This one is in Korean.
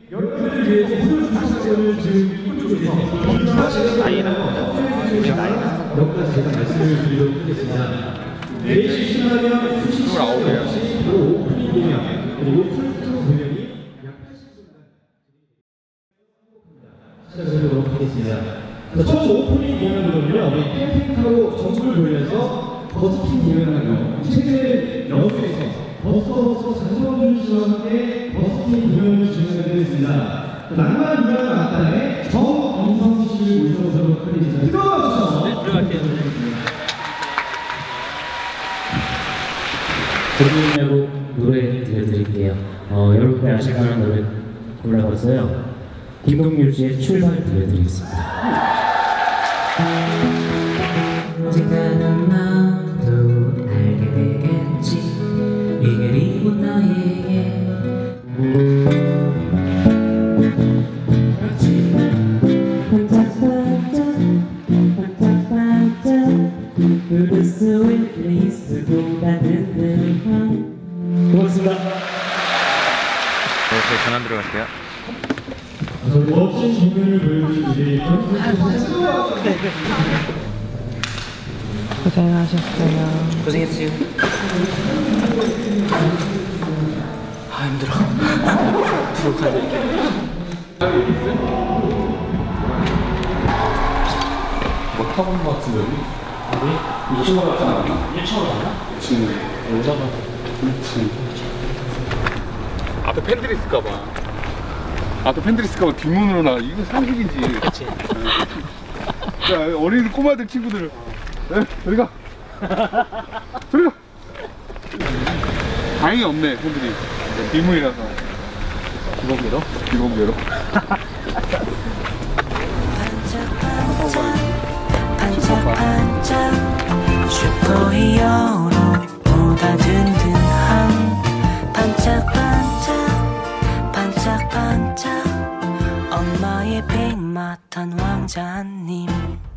여러분들을 위해서 오늘 주차권을 지금 이쪽에서 몇 가지 제가 말씀을 드리도록 하겠습니다. 4시 신화면 수시 시간 없이 오프닝 공연 그리고 풀투 공연이 약 80분간 시작하도록 하겠습니다. 첫 오프닝 공연으로는요, 우리 캠핑카로 전국을 돌면서 버스킹 공연을 최근에 여수에서 버스버스 장성준 씨와 함께 버스킹 공연을 진행해드리겠습니다. 낭만 유명한 악단의 정인성 씨를 모셔보도록 하겠습니다. 뜨거운 박수! 네, 들어갈게요. 고등으로 노래 들려드릴게요. 여러분들 아실 만한 노래 골라봤어요. 김동률 씨의 출발 들려드리겠습니다. 언젠가는 나도 알게 되겠지 이 그리고 너에게 고맙습니다. 네, 전화 들어갈게요. 멋진 공연을 보여주신 우리 고생하셨어요. 고생했어요. 아 힘들어. 뭐 타고 온것 같은데 여기? 우리 2층으로 갔잖아. 1층으로 갔나? 1층. 여자가 1층. 앞에 팬들이 있을까봐. 앞에 팬들이 있을까봐 뒷문으로 나. 이거 상식이지. 그치. 야, 어린 꼬마들 친구들. 네, 저리 가. 저리 가. 다행히 없네 팬들이. 뒷문이라서. 비공개로? 비공개로. 반짝반짝 슈퍼히어로 보다 든든한 반짝반짝 반짝반짝 엄마의 백마탄 왕자님